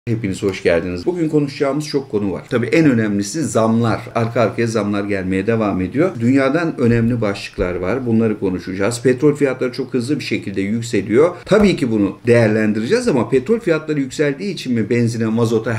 Hepiniz hoş geldiniz. Bugün konuşacağımız çok konu var. Tabii en önemlisi zamlar. Arka arkaya zamlar gelmeye devam ediyor. Dünyadan önemli başlıklar var. Bunları konuşacağız. Petrol fiyatları çok hızlı bir şekilde yükseliyor. Tabii ki bunu değerlendireceğiz ama petrol fiyatları yükseldiği için mi benzine, mazota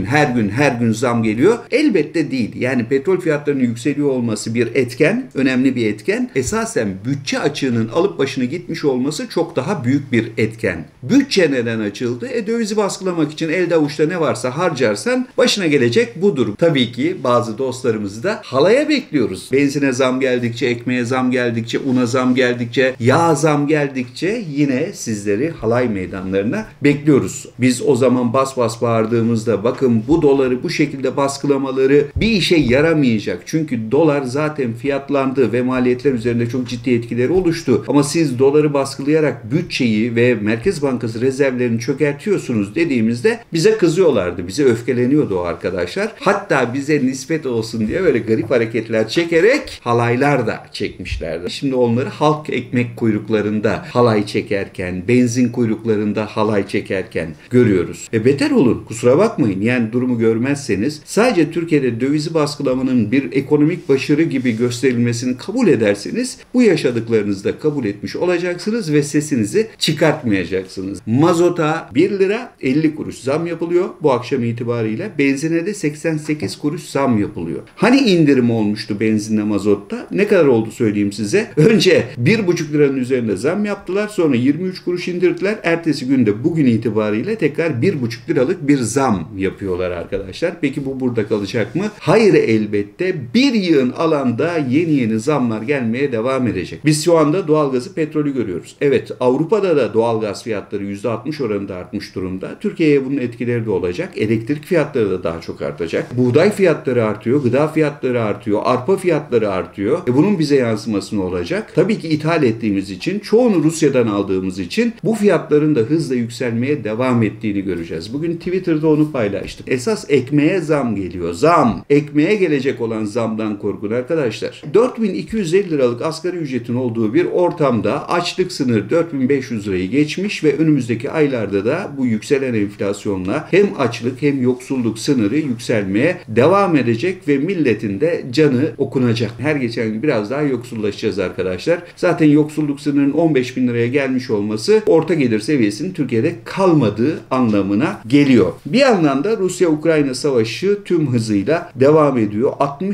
her gün zam geliyor? Elbette değil. Yani petrol fiyatlarının yükseliyor olması bir etken, önemli bir etken. Esasen bütçe açığının alıp başını gitmiş olması çok daha büyük bir etken. Bütçe neden açıldı? Dövizi baskılamak için elde avuçta ne varsa harcarsan başına gelecek budur. Tabii ki bazı dostlarımızı da halaya bekliyoruz. Benzine zam geldikçe, ekmeğe zam geldikçe, una zam geldikçe, yağ zam geldikçe yine sizleri halay meydanlarına bekliyoruz. Biz o zaman bas bas bağırdığımızda bakın bu doları bu şekilde baskılamaları bir işe yaramayacak. Çünkü dolar zaten fiyatlandı ve maliyetler üzerinde çok ciddi etkileri oluştu. Ama siz doları baskılayarak bütçeyi ve Merkez Bankası rezervlerini çökertiyorsunuz dediğimizde bize kızıyorlardı. Bize öfkeleniyordu o arkadaşlar. Hatta bize nispet olsun diye böyle garip hareketler çekerek halaylar da çekmişlerdi. Şimdi onları halk ekmek kuyruklarında halay çekerken, benzin kuyruklarında halay çekerken görüyoruz. Beter olun. Kusura bakmayın. Yani durumu görmezseniz sadece Türkiye'de dövizi baskılamanın bir ekonomik başarı gibi gösterilmesini kabul ederseniz bu yaşadıklarınızı da kabul etmiş olacaksınız ve sesinizi çıkartmayacaksınız. Mazota 1 lira 50 kuruş zam yapılıyor bu akşam itibariyle. Benzine de 88 kuruş zam yapılıyor. Hani indirim olmuştu benzinle mazotta? Ne kadar oldu söyleyeyim size. Önce 1,5 liranın üzerinde zam yaptılar. Sonra 23 kuruş indirdiler. Ertesi günde bugün itibariyle tekrar 1,5 liralık bir zam yapıyorlar arkadaşlar. Peki bu burada kalacak mı? Hayır elbette. Bir yığın alanda yeni zamlar gelmeye devam edecek. Biz şu anda doğalgazı, petrolü görüyoruz. Evet, Avrupa'da da doğalgaz fiyatları %60 oranında artmış durumda. Türkiye'ye bunun etkileri de olacak. Elektrik fiyatları da daha çok artacak. Buğday fiyatları artıyor, gıda fiyatları artıyor, arpa fiyatları artıyor. Bunun bize yansıması ne olacak? Tabii ki ithal ettiğimiz için, çoğunu Rusya'dan aldığımız için bu fiyatların da hızla yükselmeye devam ettiğini göreceğiz. Bugün Twitter'da onu paylaştık. Esas ekmeğe zam geliyor. Zam. Ekmeğe gelecek olan zamdan korkun arkadaşlar. 4.250 liralık asgari ücretin olduğu bir ortamda açlık sınırı 4.500 lirayı geçmiş ve önümüzdeki aylarda da bu yükselen enflasyonla hem açlık hem yoksulluk sınırı yükselmeye devam edecek ve milletin de canı okunacak. Her geçen gün biraz daha yoksullaşacağız arkadaşlar. Zaten yoksulluk sınırının 15.000 liraya gelmiş olması orta gelir seviyesinin Türkiye'de kalmadığı anlamına geliyor. Bir yandan da Rusya-Ukrayna savaşı tüm hızıyla devam ediyor.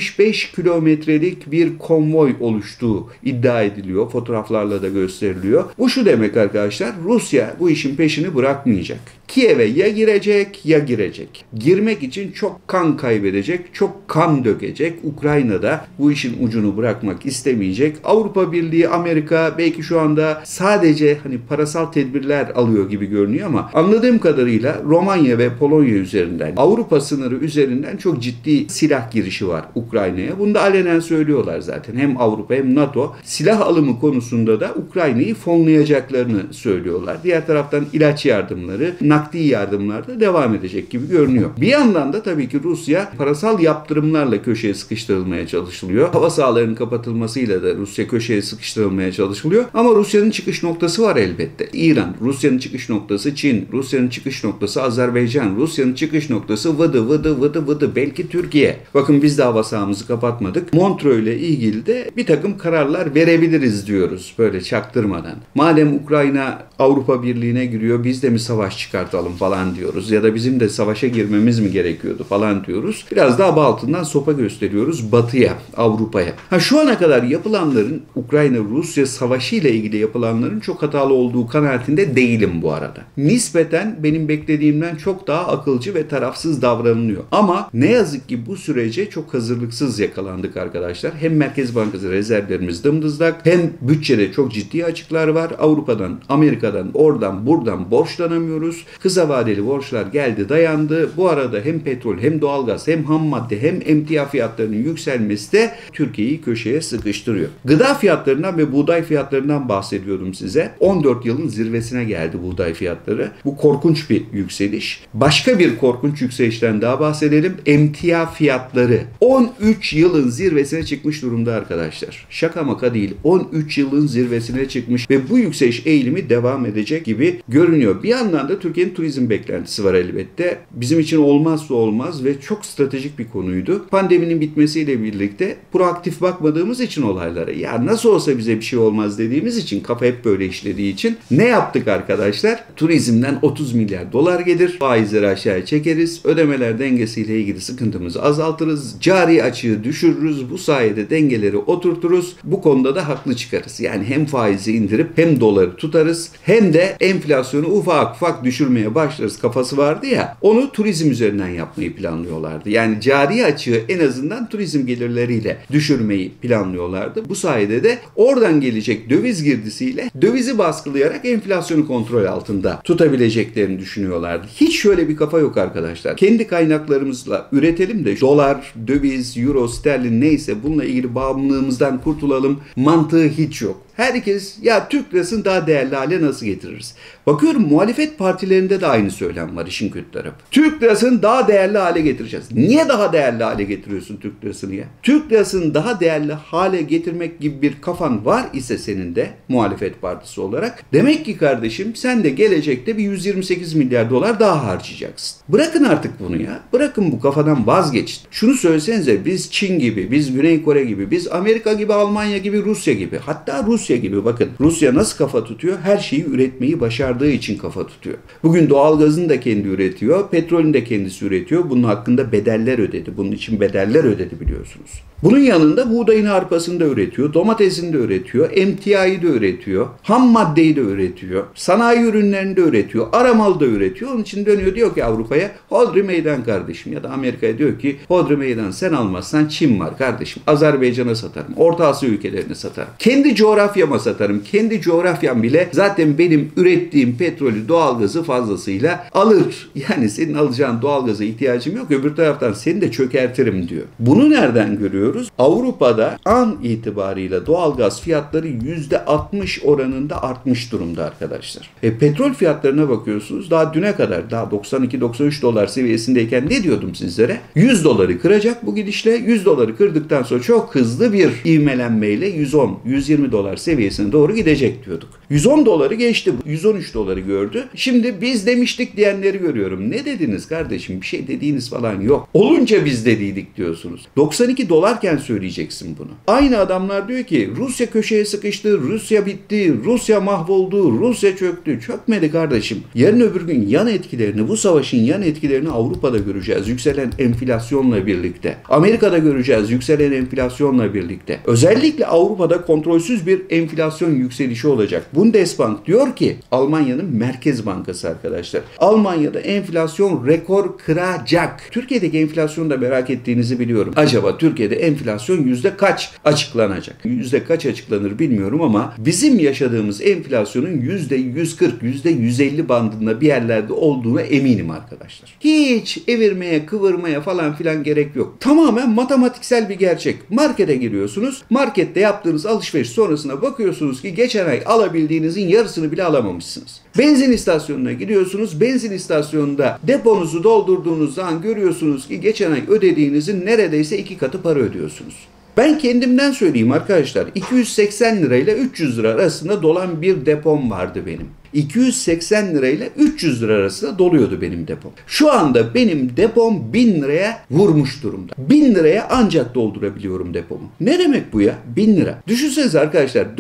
65 kilometrelik bir konvoy oluştuğu iddia ediliyor. Fotoğraflarla da gösteriliyor. Bu şu demek arkadaşlar, Rusya bu işin peşini bırakmayacak. Kiev'e ya girecek ya girecek. Girmek için çok kan kaybedecek, çok kan dökecek. Ukrayna'da bu işin ucunu bırakmak istemeyecek. Avrupa Birliği, Amerika belki şu anda sadece parasal tedbirler alıyor gibi görünüyor ama anladığım kadarıyla Romanya ve Polonya üzerinden, Avrupa sınırı üzerinden çok ciddi silah girişi var Ukrayna'ya. Bunu da alenen söylüyorlar zaten. Hem Avrupa hem NATO silah alımı konusunda da Ukrayna'yı fonlayacaklarını söylüyorlar. Diğer taraftan ilaç yardımları, nakdi yardımlar da devam edecek gibi görünüyor. Bir yandan da tabii ki Rusya parasal yaptırımlarla köşeye sıkıştırılmaya çalışılıyor. Hava sahalarının kapatılmasıyla da Rusya köşeye sıkıştırılmaya çalışılıyor. Ama Rusya'nın çıkış noktası var elbette. İran, Rusya'nın çıkış noktası Çin, Rusya'nın çıkış noktası Azerbaycan, Rusya'nın çıkış noktası vıdı belki Türkiye. Bakın biz de hava sahamızı kapatmadık. Montreux ile ilgili de bir takım kararlar verebiliriz diyoruz böyle çaktırmadan. Madem Ukrayna Avrupa Birliği'ne giriyor biz de mi savaş çıkartalım falan diyoruz. Ya da bizim de savaşa girmemiz mi gerekiyordu falan diyoruz. Biraz daha altından sopa gösteriyoruz Batı'ya, Avrupa'ya. Şu ana kadar yapılanların, Ukrayna-Rusya savaşı ile ilgili yapılanların çok hatalı olduğu kanaatinde değilim bu arada. Nispeten benim beklediğimden çok daha akılcı ve tarafsız davranılıyor. Ama ne yazık ki bu sürece çok hazırlıksız yakalandık arkadaşlar. Hem Merkez Bankası rezervlerimiz dımdızlak, hem bütçede çok ciddi açıklar var. Avrupa'dan, Amerika'dan, oradan, buradan borçlanamıyoruz. Kısa vadeli borçlar geldi dayandı. Bu arada hem petrol hem doğalgaz hem ham madde hem emtia fiyatlarının yükselmesi de Türkiye'yi köşeye sıkıştırıyor. Gıda fiyatlarından ve buğday fiyatlarından bahsediyorum size. 14 yılın zirvesine geldi buğday fiyatları. Bu korkunç bir yükseliş. Başka bir korkunç yükselişten daha bahsedelim. Emtia fiyatları 13 yılın zirvesine çıkmış durumda arkadaşlar. Şaka maka değil. 13 yılın zirvesine çıkmış ve bu yükseliş eğilimi devam edecek gibi görünüyor. Bir yandan da Türkiye'nin turizm beklentisi etkisi var elbette. Bizim için olmazsa olmaz ve çok stratejik bir konuydu. Pandeminin bitmesiyle birlikte proaktif bakmadığımız için olaylara, ya nasıl olsa bize bir şey olmaz dediğimiz için, kafa hep böyle işlediği için ne yaptık arkadaşlar? Turizmden 30 milyar dolar gelir. Faizleri aşağıya çekeriz. Ödemeler dengesiyle ilgili sıkıntımızı azaltırız. Cari açığı düşürürüz. Bu sayede dengeleri oturturuz. Bu konuda da haklı çıkarız. Yani hem faizi indirip hem doları tutarız. Hem de enflasyonu ufak ufak düşürmeye başlarız kafası vardı ya. Onu turizm üzerinden yapmayı planlıyorlardı. Yani cari açığı en azından turizm gelirleriyle düşürmeyi planlıyorlardı. Bu sayede de oradan gelecek döviz girdisiyle dövizi baskılayarak enflasyonu kontrol altında tutabileceklerini düşünüyorlardı. Hiç şöyle bir kafa yok arkadaşlar. Kendi kaynaklarımızla üretelim de dolar, döviz, euro, sterlin neyse bununla ilgili bağımlılığımızdan kurtulalım mantığı hiç yok. Herkes ya Türk lirasını daha değerli hale nasıl getiririz? Bakıyorum muhalefet partilerinde de aynı söylem var işin kötü tarafı. Türk lirasını daha değerli hale getireceğiz. Niye daha değerli hale getiriyorsun Türk lirasını ya? Türk lirasını daha değerli hale getirmek gibi bir kafan var ise senin de muhalefet partisi olarak. Demek ki kardeşim sen de gelecekte bir 128 milyar dolar daha harcayacaksın. Bırakın artık bunu ya. Bırakın bu kafadan vazgeçin. Şunu söylesenize biz Çin gibi, biz Güney Kore gibi, biz Amerika gibi, Almanya gibi, Rusya gibi. Hatta Rusya gibi bakın. Rusya nasıl kafa tutuyor? Her şeyi üretmeyi başardığı için kafa tutuyor. Bugün doğalgazını da kendi üretiyor. Petrolünü de kendisi üretiyor. Bunun hakkında bedeller ödedi. Bunun için bedeller ödedi biliyorsunuz. Bunun yanında buğdayın arpasını da üretiyor. Domatesini de üretiyor. Emtiayı da üretiyor. Ham maddeyi de üretiyor. Sanayi ürünlerini de üretiyor. Aramalı da üretiyor. Onun için dönüyor diyor ki Avrupa'ya hodri meydan kardeşim. Ya da Amerika'ya diyor ki hodri meydan sen almazsan Çin var kardeşim. Azerbaycan'a satarım. Orta Asya ülkelerine satarım. Kendi coğrafyama satarım. Kendi coğrafyam bile zaten benim ürettiğim petrolü, doğalgazı fazlasıyla alır. Yani senin alacağın doğalgaza ihtiyacım yok. Öbür taraftan seni de çökertirim diyor. Bunu nereden görüyoruz? Avrupa'da an itibarıyla doğalgaz fiyatları %60 oranında artmış durumda arkadaşlar. Petrol fiyatlarına bakıyorsunuz. Daha düne kadar daha 92-93 dolar seviyesindeyken ne diyordum sizlere? 100 doları kıracak bu gidişle. 100 doları kırdıktan sonra çok hızlı bir ivmelenmeyle 110-120 dolar seviyesine doğru gidecek diyorduk. 110 doları geçti. 113 doları gördü. Şimdi biz demiştik diyenleri görüyorum. Ne dediniz kardeşim? Bir şey dediğiniz falan yok. Olunca biz dediydik diyorsunuz. 92 dolarken söyleyeceksin bunu. Aynı adamlar diyor ki Rusya köşeye sıkıştı, Rusya bitti, Rusya mahvoldu, Rusya çöktü. Çökmedi kardeşim. Yarın öbür gün yan etkilerini, bu savaşın yan etkilerini Avrupa'da göreceğiz. Yükselen enflasyonla birlikte. Amerika'da göreceğiz yükselen enflasyonla birlikte. Özellikle Avrupa'da kontrolsüz bir enflasyon yükselişi olacak. Bundesbank diyor ki Almanya'nın Merkez Bankası arkadaşlar. Almanya'da enflasyon rekor kıracak. Türkiye'deki enflasyonu da merak ettiğinizi biliyorum. Acaba Türkiye'de enflasyon yüzde kaç açıklanacak? Yüzde kaç açıklanır bilmiyorum ama bizim yaşadığımız enflasyonun %140, %150 bandında bir yerlerde olduğuna eminim arkadaşlar. Hiç evirmeye, kıvırmaya falan filan gerek yok. Tamamen matematiksel bir gerçek. Markete giriyorsunuz. Markette yaptığınız alışveriş sonrasına bakıyorsunuz ki geçen ay alabildiğinizin yarısını bile alamamışsınız. Benzin istasyonuna gidiyorsunuz. Benzin istasyonunda deponuzu doldurduğunuz zaman görüyorsunuz ki geçen ay ödediğinizin neredeyse 2 katı para ödüyorsunuz. Ben kendimden söyleyeyim arkadaşlar. 280 lirayla 300 lira arasında dolan bir depom vardı benim. 280 lirayla 300 lira arasında doluyordu benim depom. Şu anda benim depom 1000 liraya vurmuş durumda. 1000 liraya ancak doldurabiliyorum depomu. Ne demek bu ya? 1000 lira. Düşünsenize arkadaşlar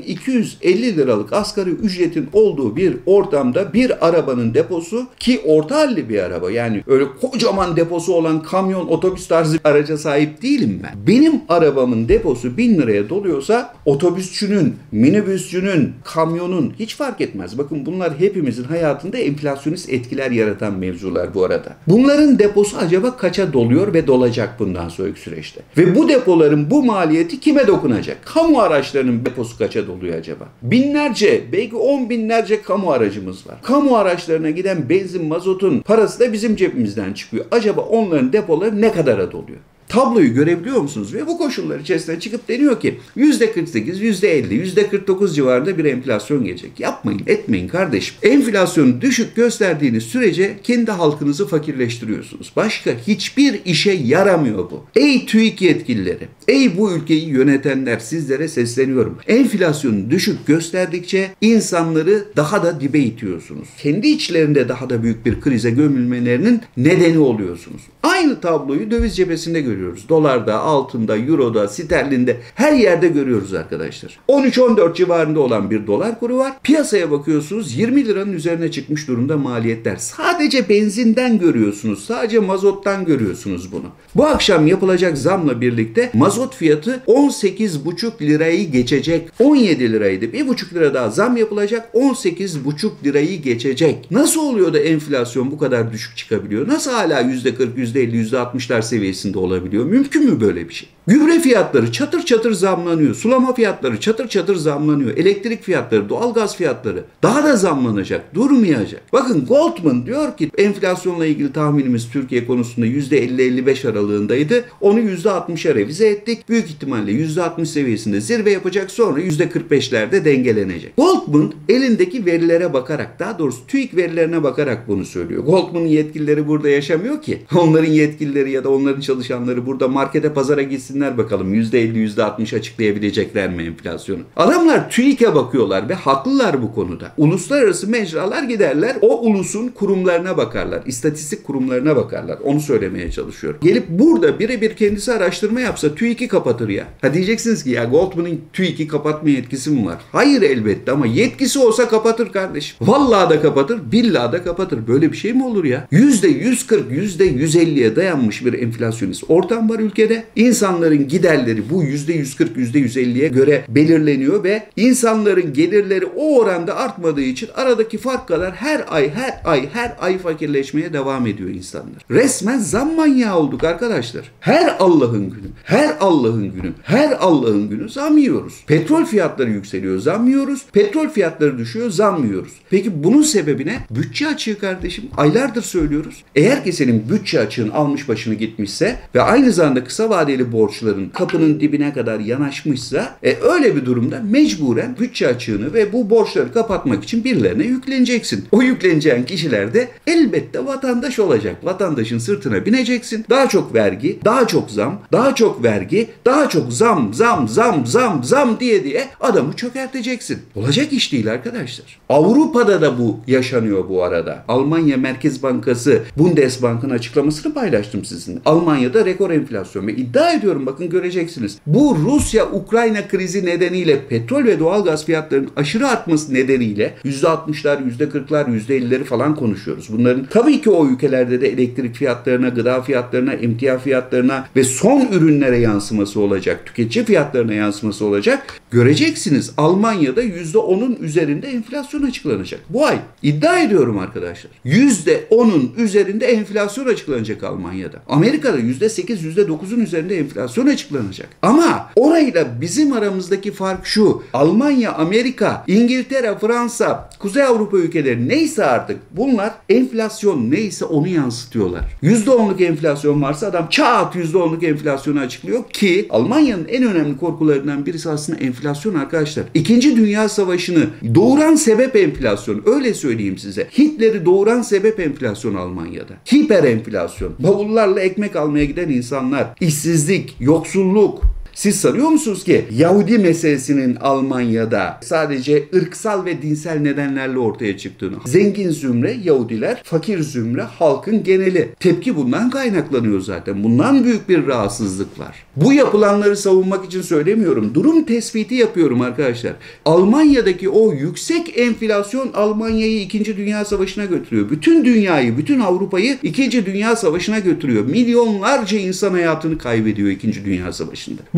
4250 liralık asgari ücretin olduğu bir ortamda bir arabanın deposu ki orta halli bir araba yani öyle kocaman deposu olan kamyon, otobüs tarzı bir araca sahip değilim ben. Benim arabamın deposu 1000 liraya doluyorsa otobüsçünün, minibüsçünün, kamyonun hiç fark etmez. Bakın bunlar hepimizin hayatında enflasyonist etkiler yaratan mevzular bu arada. Bunların deposu acaba kaça doluyor ve dolacak bundan sonraki süreçte? Ve bu depoların bu maliyeti kime dokunacak? Kamu araçlarının deposu kaça doluyor acaba? Binlerce, belki 10 binlerce kamu aracımız var. Kamu araçlarına giden benzin, mazotun parası da bizim cebimizden çıkıyor. Acaba onların depoları ne kadara doluyor? Tabloyu görebiliyor musunuz? Ve bu koşullar içerisinde çıkıp deniyor ki %48, %50, %49 civarında bir enflasyon gelecek. Yapmayın, etmeyin kardeşim. Enflasyonu düşük gösterdiğiniz sürece kendi halkınızı fakirleştiriyorsunuz. Başka hiçbir işe yaramıyor bu. Ey TÜİK yetkilileri, ey bu ülkeyi yönetenler, sizlere sesleniyorum. Enflasyonu düşük gösterdikçe insanları daha da dibe itiyorsunuz. Kendi içlerinde daha da büyük bir krize gömülmelerinin nedeni oluyorsunuz. Aynı tabloyu döviz cephesinde görüyoruz. Dolarda, altında, euroda, sterlinde her yerde görüyoruz arkadaşlar. 13-14 civarında olan bir dolar kuru var. Piyasaya bakıyorsunuz 20 liranın üzerine çıkmış durumda maliyetler. Sadece benzinden görüyorsunuz. Sadece mazottan görüyorsunuz bunu. Bu akşam yapılacak zamla birlikte mazot fiyatı 18,5 lirayı geçecek. 17 liraydı. 1,5 lira daha zam yapılacak. 18,5 lirayı geçecek. Nasıl oluyor da enflasyon bu kadar düşük çıkabiliyor? Nasıl hala %40, %50, %60'lar seviyesinde olabiliyor? Mümkün mü böyle bir şey? Gübre fiyatları çatır çatır zamlanıyor. Sulama fiyatları çatır çatır zamlanıyor. Elektrik fiyatları, doğalgaz fiyatları daha da zamlanacak, durmayacak. Bakın Goldman diyor ki enflasyonla ilgili tahminimiz Türkiye konusunda %50-55 aralığındaydı. Onu %60'a revize ettik. Büyük ihtimalle %60 seviyesinde zirve yapacak, sonra %45'lerde dengelenecek. Goldman elindeki verilere bakarak, daha doğrusu TÜİK verilerine bakarak bunu söylüyor. Goldman'ın yetkilileri burada yaşamıyor ki. Onların yetkilileri ya da onların çalışanları burada markete, pazara gitsinler bakalım %50, %60 açıklayabilecekler mi enflasyonu? Adamlar TÜİK'e bakıyorlar ve haklılar bu konuda. Uluslararası mecralar giderler, o ulusun kurumlarına bakarlar. İstatistik kurumlarına bakarlar. Onu söylemeye çalışıyorum. Gelip burada birebir kendisi araştırma yapsa TÜİK'i kapatır ya. Ha diyeceksiniz ki ya Goldman'ın TÜİK'i kapatma yetkisi mi var? Hayır elbette, ama yetkisi olsa kapatır kardeşim. Vallahi da kapatır, billahi da kapatır. Böyle bir şey mi olur ya? %140, %150'ye dayanmış bir enflasyonist ortam var ülkede. İnsanların giderleri bu %140, %150'ye göre belirleniyor ve insanların gelirleri o oranda artmadığı için aradaki fark kadar her ay fakirleşmeye devam ediyor insanlar. Resmen zam manyağı olduk arkadaşlar. Her Allah'ın günü zam yiyoruz. Petrol fiyatları yükseliyor, zam yiyoruz. Petrol fiyatları düşüyor, zam yiyoruz. Peki bunun sebebi ne? Bütçe açığı kardeşim. Aylardır söylüyoruz. Eğer ki senin bütçe açığın almış başını gitmişse ve aynı zamanda kısa vadeli borçların kapının dibine kadar yanaşmışsa öyle bir durumda mecburen bütçe açığını ve bu borçları kapatmak için birilerine yükleneceksin. O yükleneceğin kişiler de elbette vatandaş olacak. Vatandaşın sırtına bineceksin. Daha çok vergi, daha çok zam, daha çok vergi, daha çok zam diye adamı çökerteceksin. Olacak iş değil arkadaşlar. Avrupa'da da bu yaşanıyor bu arada. Almanya Merkez Bankası Bundesbank'ın açıklamasını paylaştım sizinle. Almanya'da rekor enflasyon ve iddia ediyorum, bakın göreceksiniz. Bu Rusya-Ukrayna krizi nedeniyle petrol ve doğalgaz fiyatlarının aşırı artması nedeniyle %60'lar, %40'lar, %50'leri falan konuşuyoruz. Bunların tabii ki o ülkelerde de elektrik fiyatlarına, gıda fiyatlarına, emtia fiyatlarına ve son ürünlere yansıması olacak. Tüketici fiyatlarına yansıması olacak. Göreceksiniz Almanya'da %10'un üzerinde enflasyon açıklanacak. Bu ay iddia ediyorum arkadaşlar. %10'un üzerinde enflasyon açıklanacak Almanya'da. Amerika'da %8, %9'un üzerinde enflasyon açıklanacak. Ama orayla bizim aramızdaki fark şu. Almanya, Amerika, İngiltere, Fransa, Kuzey Avrupa ülkeleri neyse artık bunlar enflasyon neyse onu yansıtıyorlar. %10'luk enflasyon varsa adam çat %10'luk enflasyonu açıklıyor ki Almanya'nın en önemli korkularından birisi aslında enflasyon arkadaşlar. İkinci Dünya Savaşı'nı doğuran sebep enflasyon. Öyle söyleyeyim size. Hitler'i doğuran sebep enflasyon Almanya'da. Hiper enflasyon. Bavullarla ekmek almaya giden insanlar. İşsizlik, yoksulluk. Siz sanıyor musunuz ki Yahudi meselesinin Almanya'da sadece ırksal ve dinsel nedenlerle ortaya çıktığını? Zengin zümre Yahudiler, fakir zümre halkın geneli. Tepki bundan kaynaklanıyor zaten. Bundan büyük bir rahatsızlık var. Bu yapılanları savunmak için söylemiyorum. Durum tespiti yapıyorum arkadaşlar. Almanya'daki o yüksek enflasyon Almanya'yı 2. Dünya Savaşı'na götürüyor. Bütün dünyayı, bütün Avrupa'yı 2. Dünya Savaşı'na götürüyor. Milyonlarca insan hayatını kaybediyor 2. Dünya Savaşı'nda. Bu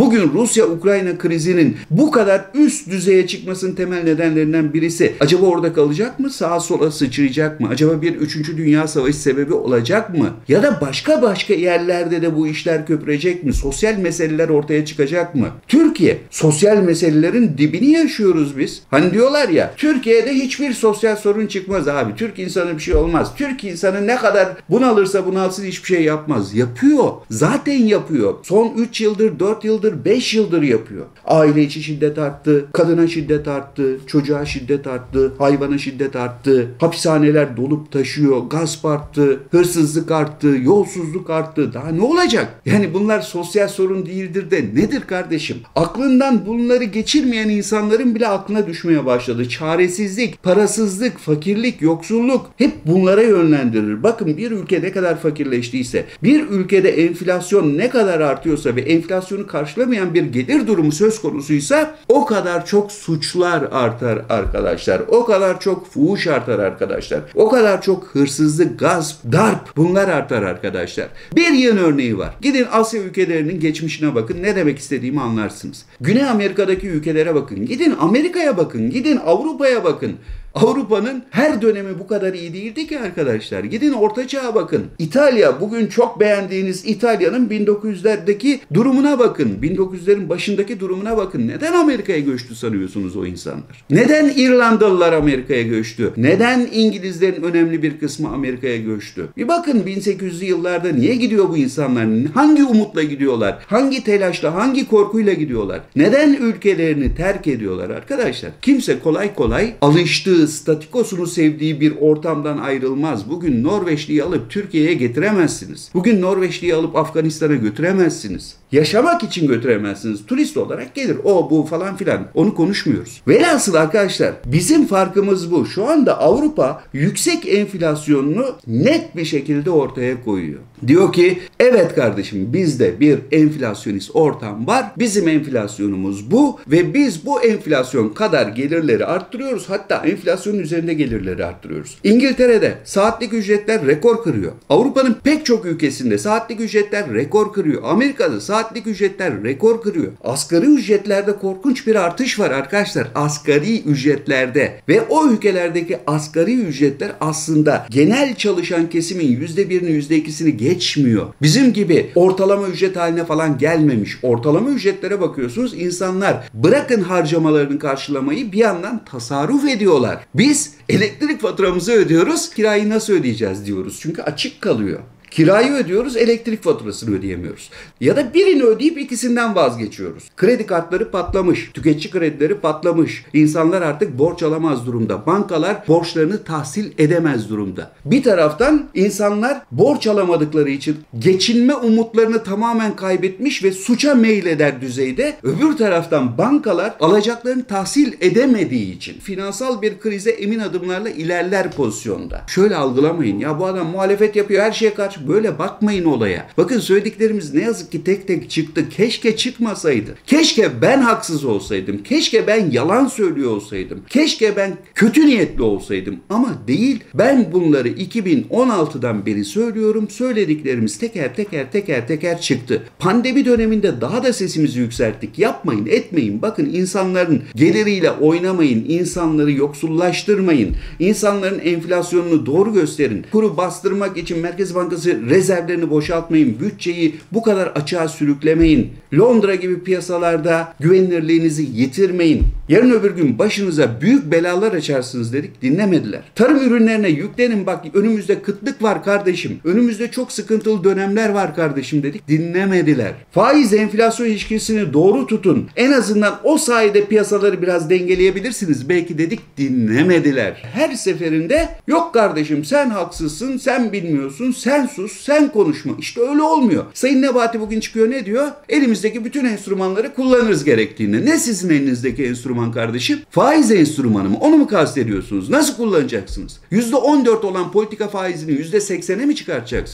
Bugün Rusya-Ukrayna krizinin bu kadar üst düzeye çıkmasının temel nedenlerinden birisi acaba orada kalacak mı? Sağa sola sıçrayacak mı? Acaba bir 3. Dünya Savaşı sebebi olacak mı? Ya da başka yerlerde de bu işler köpürecek mi? Sosyal meseleler ortaya çıkacak mı? Türkiye, sosyal meselelerin dibini yaşıyoruz biz. Hani diyorlar ya, Türkiye'de hiçbir sosyal sorun çıkmaz abi. Türk insanı bir şey olmaz. Türk insanı ne kadar bunalırsa bunalsın hiçbir şey yapmaz. Yapıyor. Zaten yapıyor. Son 3 yıldır, 4 yıldır, 5 yıldır yapıyor. Aile içi şiddet arttı. Kadına şiddet arttı. Çocuğa şiddet arttı. Hayvana şiddet arttı. Hapishaneler dolup taşıyor. Gasp arttı. Hırsızlık arttı. Yolsuzluk arttı. Daha ne olacak? Yani bunlar sosyal sorun değildir de nedir kardeşim? Aklından bunları geçirmeyen insanların bile aklına düşmeye başladı. Çaresizlik, parasızlık, fakirlik, yoksulluk hep bunlara yönlendirir. Bakın bir ülke ne kadar fakirleştiyse, bir ülkede enflasyon ne kadar artıyorsa ve enflasyonu karşılamayan bir gelir durumu söz konusuysa o kadar çok suçlar artar arkadaşlar. O kadar çok fuhuş artar arkadaşlar. O kadar çok hırsızlık, gasp, darp bunlar artar arkadaşlar. Bir yeni örneği var. Gidin Asya ülkelerinin geçmişine bakın. Ne demek istediğimi anlarsınız. Güney Amerika'daki ülkelere bakın. Gidin Amerika'ya bakın. Gidin Avrupa'ya bakın. Avrupa'nın her dönemi bu kadar iyi değildi ki arkadaşlar. Gidin Orta Çağ'a bakın. İtalya, bugün çok beğendiğiniz İtalya'nın 1900'lerdeki durumuna bakın. 1900'lerin başındaki durumuna bakın. Neden Amerika'ya göçtü sanıyorsunuz o insanlar? Neden İrlandalılar Amerika'ya göçtü? Neden İngilizlerin önemli bir kısmı Amerika'ya göçtü? Bir bakın 1800'lü yıllarda niye gidiyor bu insanlar? Hangi umutla gidiyorlar? Hangi telaşla, hangi korkuyla gidiyorlar? Neden ülkelerini terk ediyorlar arkadaşlar? Kimse kolay kolay alıştığı, statikosunu sevdiği bir ortamdan ayrılmaz. Bugün Norveçli'yi alıp Türkiye'ye getiremezsiniz. Bugün Norveçli'yi alıp Afganistan'a götüremezsiniz. Yaşamak için götüremezsiniz. Turist olarak gelir. O, bu falan filan. Onu konuşmuyoruz. Velhasıl arkadaşlar bizim farkımız bu. Şu anda Avrupa yüksek enflasyonunu net bir şekilde ortaya koyuyor. Diyor ki evet kardeşim bizde bir enflasyonist ortam var. Bizim enflasyonumuz bu ve biz bu enflasyon kadar gelirleri arttırıyoruz. Hatta enflasyonun üzerinde gelirleri arttırıyoruz. İngiltere'de saatlik ücretler rekor kırıyor. Avrupa'nın pek çok ülkesinde saatlik ücretler rekor kırıyor. Amerika'da saatlik ücretler rekor kırıyor. Asgari ücretlerde korkunç bir artış var arkadaşlar. Asgari ücretlerde ve o ülkelerdeki asgari ücretler aslında genel çalışan kesimin %1'ini %2'sini geçmiyor. Bizim gibi ortalama ücret haline falan gelmemiş. Ortalama ücretlere bakıyorsunuz insanlar bırakın harcamalarını karşılamayı bir yandan tasarruf ediyorlar. Biz elektrik faturamızı ödüyoruz, kirayı nasıl ödeyeceğiz diyoruz. Çünkü açık kalıyor. Kirayı ödüyoruz, elektrik faturasını ödeyemiyoruz. Ya da birini ödeyip ikisinden vazgeçiyoruz. Kredi kartları patlamış, tüketici kredileri patlamış. İnsanlar artık borç alamaz durumda. Bankalar borçlarını tahsil edemez durumda. Bir taraftan insanlar borç alamadıkları için geçinme umutlarını tamamen kaybetmiş ve suça meyleder düzeyde. Öbür taraftan bankalar alacaklarını tahsil edemediği için finansal bir krize emin adımlarla ilerler pozisyonda. Şöyle algılamayın ya bu adam muhalefet yapıyor her şeye karşı. Böyle bakmayın olaya. Bakın söylediklerimiz ne yazık ki tek tek çıktı. Keşke çıkmasaydı. Keşke ben haksız olsaydım. Keşke ben yalan söylüyor olsaydım. Keşke ben kötü niyetli olsaydım. Ama değil. Ben bunları 2016'dan beri söylüyorum. Söylediklerimiz teker çıktı. Pandemi döneminde daha da sesimizi yükselttik. Yapmayın, etmeyin. Bakın insanların geliriyle oynamayın. İnsanları yoksullaştırmayın. İnsanların enflasyonunu doğru gösterin. Kuru bastırmak için Merkez Bankası rezervlerini boşaltmayın. Bütçeyi bu kadar açığa sürüklemeyin. Londra gibi piyasalarda güvenilirliğinizi yitirmeyin. Yarın öbür gün başınıza büyük belalar açarsınız dedik. Dinlemediler. Tarım ürünlerine yüklenin bak önümüzde kıtlık var kardeşim. Önümüzde çok sıkıntılı dönemler var kardeşim dedik. Dinlemediler. Faiz enflasyon ilişkisini doğru tutun. En azından o sayede piyasaları biraz dengeleyebilirsiniz. Belki dedik dinlemediler. Her seferinde yok kardeşim sen haksızsın, sen bilmiyorsun, sen sus, sen konuşma. İşte öyle olmuyor. Sayın Nebati bugün çıkıyor ne diyor? Elimizdeki bütün enstrümanları kullanırız gerektiğinde. Ne sizin elinizdeki enstrüman kardeşim? Faiz enstrümanı mı? Onu mu kastediyorsunuz? Nasıl kullanacaksınız? %14 olan politika faizini %80'e mi çıkartacaksınız?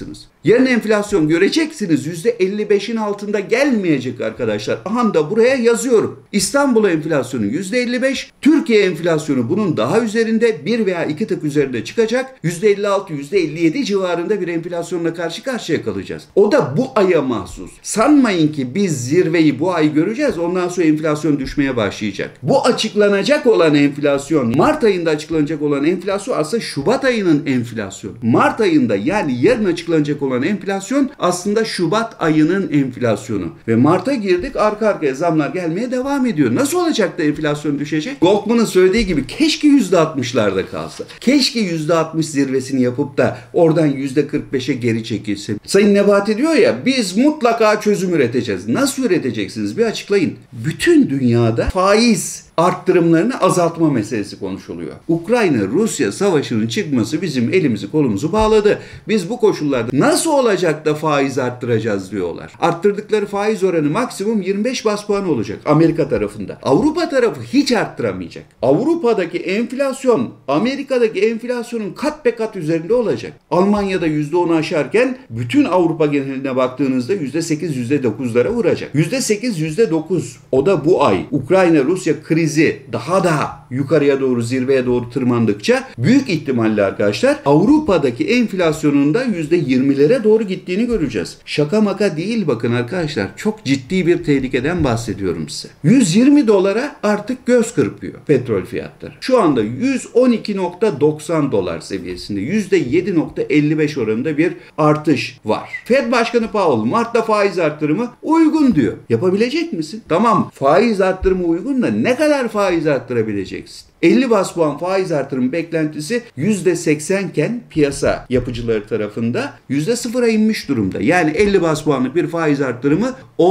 Yarın enflasyon göreceksiniz %55'in altında gelmeyecek arkadaşlar. Aha da buraya yazıyorum. İstanbul enflasyonu %55, Türkiye enflasyonu bunun daha üzerinde, 1 veya 2 tık üzerinde çıkacak. %56, %57 civarında bir enflasyonla karşı karşıya kalacağız. O da bu aya mahsus. Sanmayın ki biz zirveyi bu ay göreceğiz. Ondan sonra enflasyon düşmeye başlayacak. Bu açıklanacak olan enflasyon, Mart ayında açıklanacak olan enflasyon aslında Şubat ayının enflasyonu. Mart ayında, yani yarın açıklanacak olan enflasyon aslında Şubat ayının enflasyonu. Ve Mart'a girdik, arka arkaya zamlar gelmeye devam ediyor. Nasıl olacak da enflasyon düşecek? Goldman'ın söylediği gibi keşke %60'larda kalsa. Keşke %60 zirvesini yapıp da oradan %45'e geri çekilsin. Sayın Nebati diyor ya, biz mutlaka çözüm üreteceğiz. Nasıl üreteceksiniz? Bir açıklayın. Bütün dünyada faiz arttırımlarını azaltma meselesi konuşuluyor. Ukrayna-Rusya savaşının çıkması bizim elimizi kolumuzu bağladı. Biz bu koşullarda nasıl olacak da faiz arttıracağız diyorlar. Arttırdıkları faiz oranı maksimum 25 bas puan olacak Amerika tarafında. Avrupa tarafı hiç arttıramayacak. Avrupa'daki enflasyon Amerika'daki enflasyonun kat be kat üzerinde olacak. Almanya'da %10'u aşarken bütün Avrupa geneline baktığınızda %8, %9'lara vuracak. %8, %9. O da bu ay. Ukrayna-Rusya krizi daha da yukarıya doğru, zirveye doğru tırmandıkça büyük ihtimalle arkadaşlar Avrupa'daki enflasyonun da %20'lere doğru gittiğini göreceğiz. Şaka maka değil bakın arkadaşlar. Çok ciddi bir tehlikeden bahsediyorum size. 120 dolara artık göz kırpıyor petrol fiyatları. Şu anda 112.90 dolar seviyesinde %7.55 oranında bir artış var. Fed Başkanı Powell Mart'ta faiz arttırımı uygun diyor. Yapabilecek misin? Tamam, faiz arttırımı uygun da ne kadar faiz arttırabileceksin? 50 bas puan faiz artırım beklentisi %80 iken piyasa yapıcıları tarafında %0'a inmiş durumda. Yani 50 bas puanlık bir faiz artırımı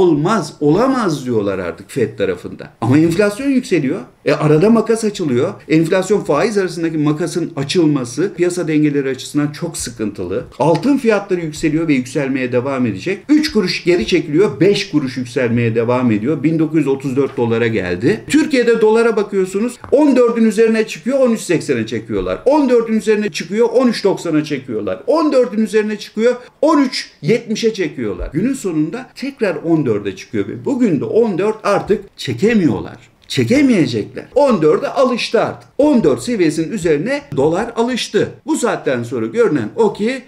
olamaz diyorlar artık Fed tarafında. Ama enflasyon yükseliyor. Arada makas açılıyor. Enflasyon faiz arasındaki makasın açılması piyasa dengeleri açısından çok sıkıntılı. Altın fiyatları yükseliyor ve yükselmeye devam edecek. 3 kuruş geri çekiliyor, 5 kuruş yükselmeye devam ediyor. 1934 dolara geldi. Türkiye'de dolara bakıyorsunuz, 14'ün üzerine çıkıyor, 13.80'e çekiyorlar. 14'ün üzerine çıkıyor, 13.90'a çekiyorlar. 14'ün üzerine çıkıyor, 13.70'e çekiyorlar. Günün sonunda tekrar 14'e çıkıyor ve bugün de 14 artık çekemiyorlar. Çekemeyecekler. 14'e alıştı artık. 14 seviyesinin üzerine dolar alıştı. Bu saatten sonra görünen o ki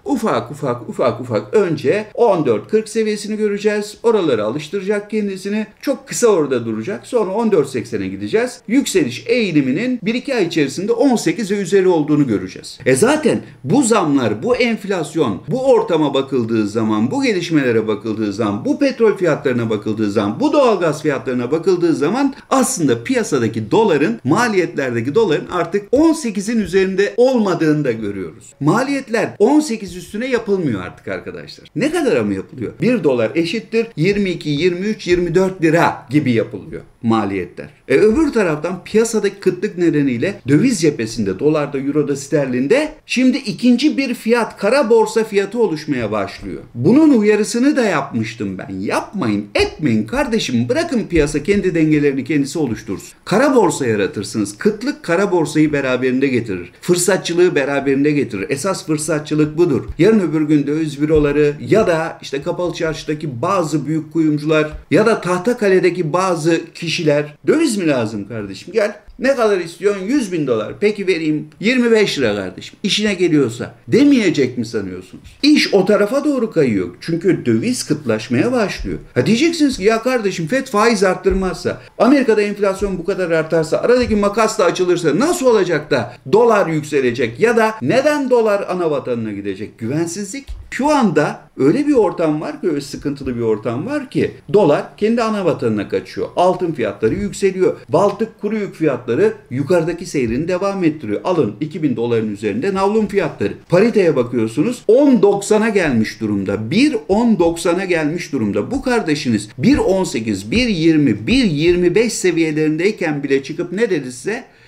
ufak önce 14.40 seviyesini göreceğiz. Oraları alıştıracak kendisini. Çok kısa orada duracak. Sonra 14.80'e gideceğiz. Yükseliş eğiliminin 1-2 ay içerisinde 18 ve üzeri olduğunu göreceğiz. Zaten bu zamlar, bu enflasyon, bu ortama bakıldığı zaman, bu gelişmelere bakıldığı zaman, bu petrol fiyatlarına bakıldığı zaman, bu doğalgaz fiyatlarına bakıldığı zaman aslında piyasadaki doların, maliyetlerdeki doların artık 18'in üzerinde olmadığını da görüyoruz. Maliyetler 18 üstüne yapılmıyor artık arkadaşlar. Ne kadar mı yapılıyor? 1 dolar eşittir 22, 23, 24 lira gibi yapılıyor maliyetler. Öbür taraftan piyasadaki kıtlık nedeniyle döviz cephesinde, dolarda, euroda, sterlinde şimdi ikinci bir fiyat, kara borsa fiyatı oluşmaya başlıyor. Bunun uyarısını da yapmıştım ben. Yapmayın, etmeyin kardeşim. Bırakın piyasa kendi dengelerini kendisi oluştursun. Kara borsa yaratırsınız. Kıtlık kara borsayı beraberinde getirir. Fırsatçılığı beraberinde getirir. Esas fırsatçılık budur. Yarın öbür gün döviz büroları ya da işte Kapalı Çarşı'daki bazı büyük kuyumcular ya da Tahtakale'deki bazı kişiler, döviz mi lazım kardeşim? Gel. Ne kadar istiyorsun? 100.000 dolar. Peki vereyim 25 lira kardeşim. İşine geliyorsa demeyecek mi sanıyorsunuz? İş o tarafa doğru kayıyor. Çünkü döviz kıtlaşmaya başlıyor. Diyeceksiniz ki ya kardeşim Fed faiz arttırmazsa, Amerika'da enflasyon bu kadar artarsa, aradaki makas da açılırsa nasıl olacak da dolar yükselecek ya da neden dolar ana vatanına gidecek? Güvensizlik. Şu anda öyle bir ortam var ki, öyle sıkıntılı bir ortam var ki dolar kendi ana vatanına kaçıyor. Altın fiyatları yükseliyor. Baltık kuru yük fiyatları yukarıdaki seyrini devam ettiriyor. Alın 2000 doların üzerinde navlun fiyatları. Pariteye bakıyorsunuz 10.90'a gelmiş durumda. 1.10.90'a gelmiş durumda. Bu kardeşiniz 1.18, 1.20, 1.25 seviyelerindeyken bile çıkıp ne dedi size?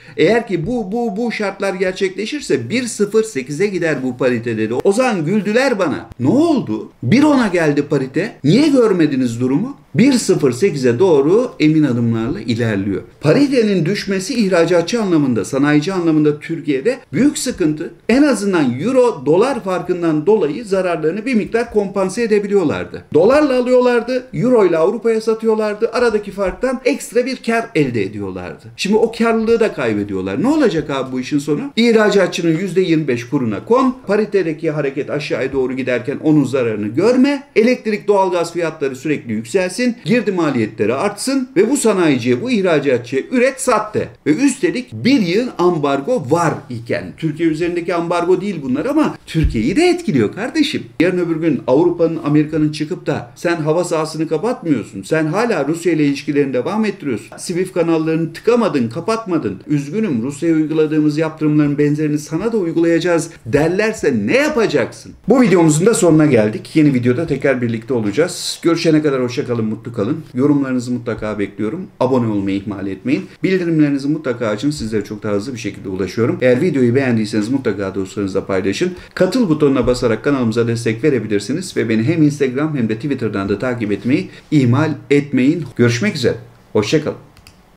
Eğer ki bu şartlar gerçekleşirse 1.08'e gider bu parite dedi. O zaman güldüler bana. Ne oldu? 1.10'a geldi parite. Niye görmediniz durumu? 1.08'e doğru emin adımlarla ilerliyor. Paritenin düşmesi ihracatçı anlamında, sanayici anlamında Türkiye'de büyük sıkıntı. En azından euro dolar farkından dolayı zararlarını bir miktar kompanse edebiliyorlardı. Dolarla alıyorlardı, euro ile Avrupa'ya satıyorlardı. Aradaki farktan ekstra bir kar elde ediyorlardı. Şimdi o karlılığı da kaybediyorlar. Ne olacak abi bu işin sonu? İhracatçının %25 kuruna kon, paritedeki hareket aşağıya doğru giderken onun zararını görme, elektrik doğalgaz fiyatları sürekli yükselsin, girdi maliyetleri artsın ve bu sanayiciye, bu ihracatçıya üret sat de. Ve üstelik bir yıl ambargo var iken, Türkiye üzerindeki ambargo değil bunlar ama Türkiye'yi de etkiliyor kardeşim. Yarın öbür gün Avrupa'nın, Amerika'nın çıkıp da sen hava sahasını kapatmıyorsun, sen hala Rusya ile ilişkilerini devam ettiriyorsun, Swift kanallarını tıkamadın, kapatmadın, üzgünüm Rusya'ya uyguladığımız yaptırımların benzerini sana da uygulayacağız derlerse ne yapacaksın? Bu videomuzun da sonuna geldik. Yeni videoda tekrar birlikte olacağız. Görüşene kadar hoşça kalın, mutlu kalın. Yorumlarınızı mutlaka bekliyorum. Abone olmayı ihmal etmeyin. Bildirimlerinizi mutlaka açın. Sizlere çok daha hızlı bir şekilde ulaşıyorum. Eğer videoyu beğendiyseniz mutlaka dostlarınızla paylaşın. Katıl butonuna basarak kanalımıza destek verebilirsiniz ve beni hem Instagram hem de Twitter'dan da takip etmeyi ihmal etmeyin. Görüşmek üzere. Hoşça kalın.